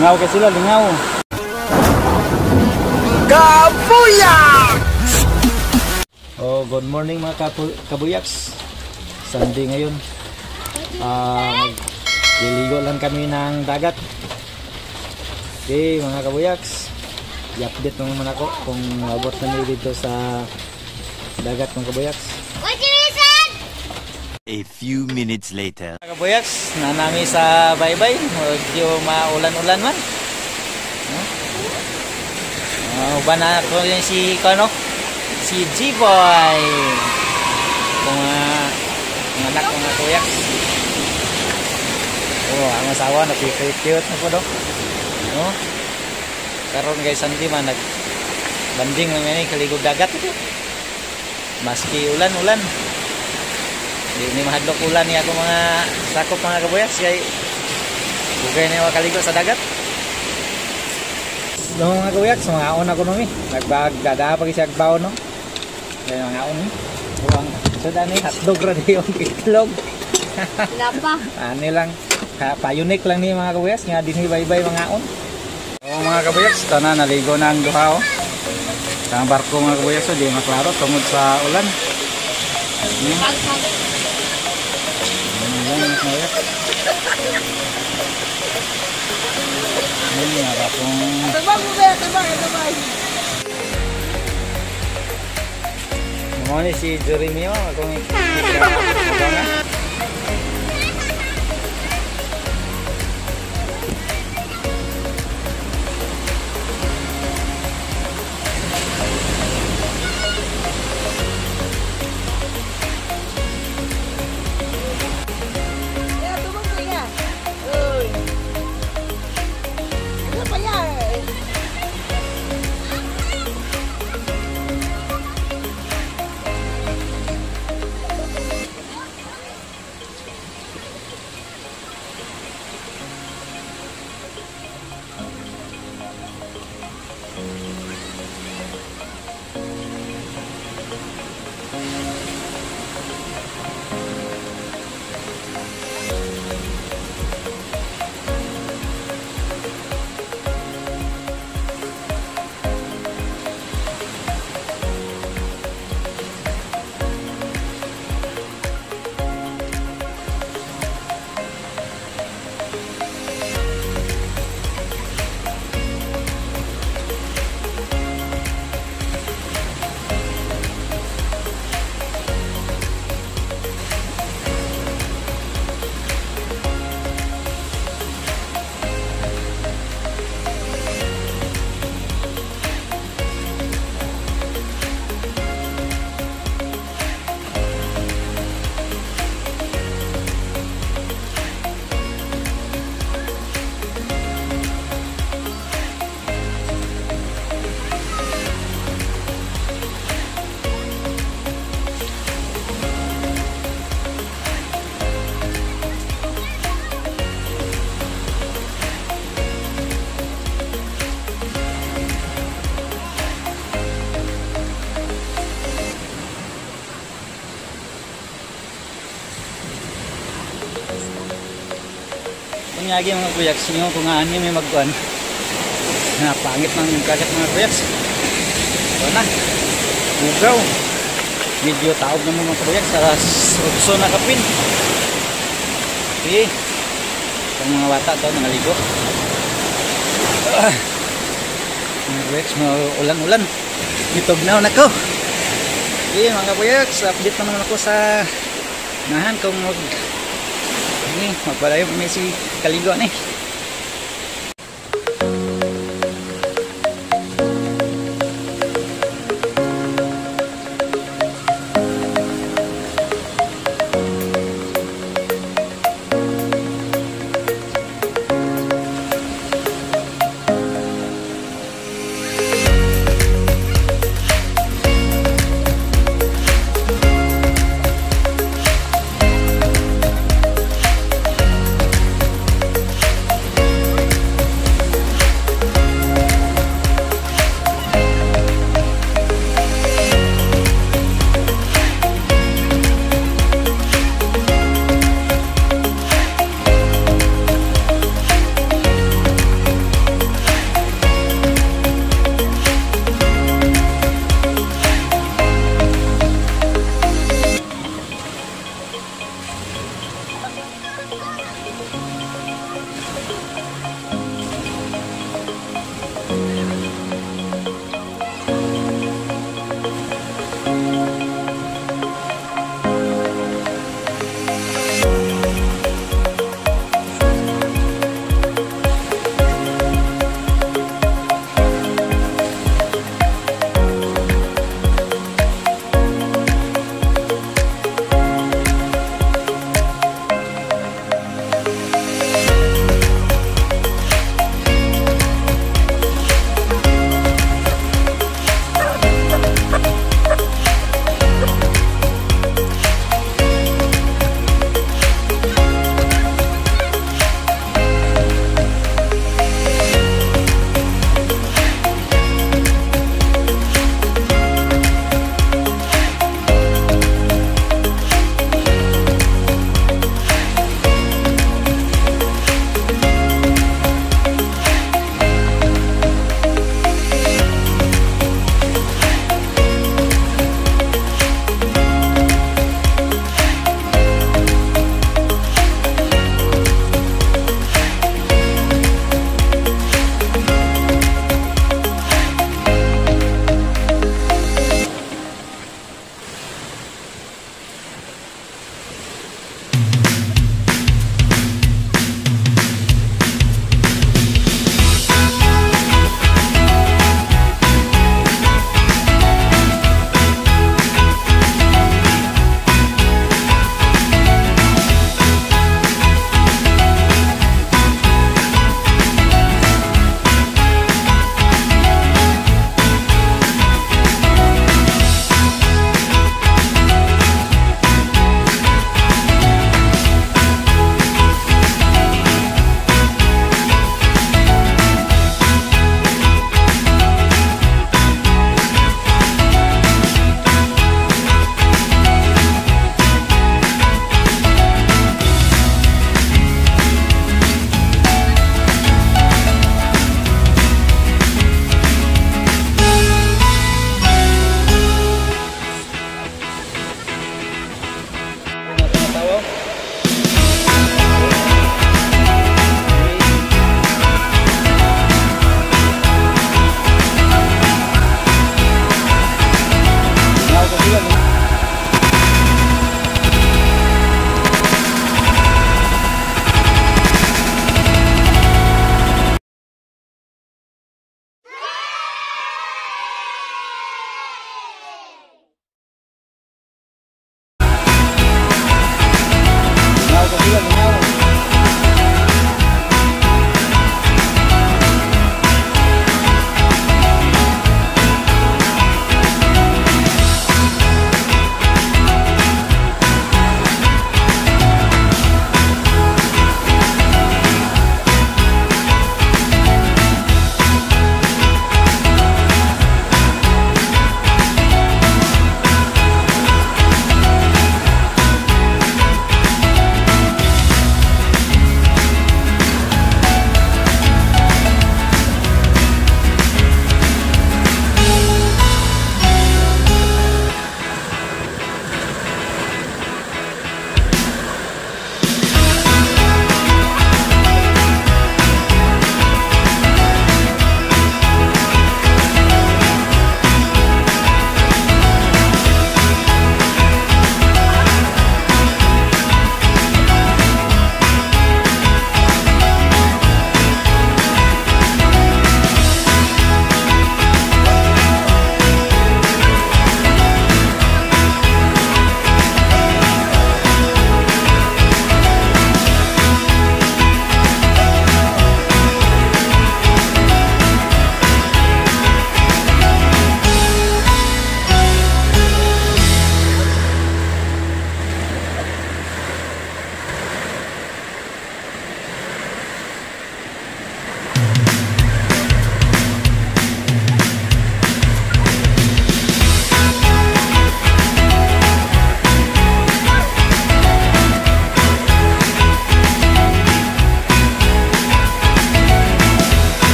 Lingaw kasi sila, lingaw. Kabuyak! Oh, good morning mga kabuyaks. Sunday ngayon. Liligo lang kami ng dagat. Okay, mga kabuyaks. I-update naman ako kung abot na dito sa dagat ng kabuyaks. A few minutes later. Mga kabuyaks, na namin sa baybay. Medyo maulan-ulan man. Uban na ako yung si G-Boy. Mga anak mga kabuyaks. Oh, ang asawa napipit-cute na po do. No? Karon guys, Sunday man nagbanding naman kaligog dagat ito. Maski ulan-ulan. Hindi mahadlok ulan niya ako mga sakop mga kabuyaks kay bugay na yung kaligo sa dagat. No mga kabuyaks, mga aon ako nung nagbagdada pag siya agbaw no. Kaya mga aon buwang suda ni hotdog ra di yung itlog. Lapa. Ano lang, pa-unique lang ni mga kabuyaks nga dinhi baybay mga aon. So mga kabuyaks, tanan naligo na ang duha oh. Sa barko mga kabuyaks so di maklaro tungod sa ulan. Mau ni si Jeremy ako ni. Lagi mga kuyaks nyo kung ano may magkuhan. Pangit ng kagat mga kuyaks. Ito na. Bugaw. Medyo taob naman mga kuyaks. Alas 8 na kapin. Okay. Itong mga bata ito nangaligo. Mga kuyaks, ulan-ulan. Itugnaw na ko. Okay mga kuyaks, update na naman ako sa nahan kung magpalayo may si kaligo ni.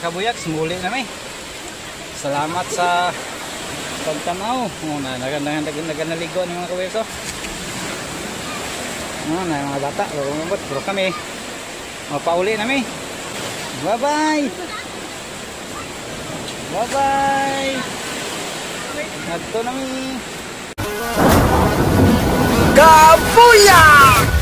mga kabuyak, muli na may. Salamat sa pagtanaw. Naganaligo ni mga kabuyak ko. Na mga bata, puro kami. Mapauli na may. Bye-bye. Bye-bye. Nagto na may. Kabuya!